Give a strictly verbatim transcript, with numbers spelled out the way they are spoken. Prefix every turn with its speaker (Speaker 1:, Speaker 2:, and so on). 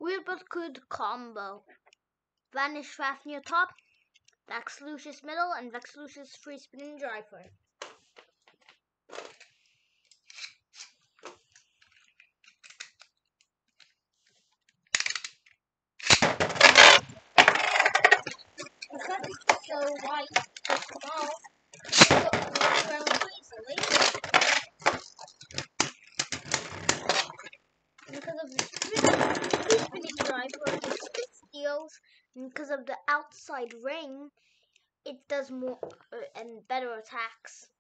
Speaker 1: Weird but good combo. Vanish Fafnir top, Vex Lucius middle, and Vex Lucius free spinning driver. Because it's so white, so small, it goes around easily. And because of the free spinning driver, it spits deals, and because of the outside ring, it does more uh, and better attacks.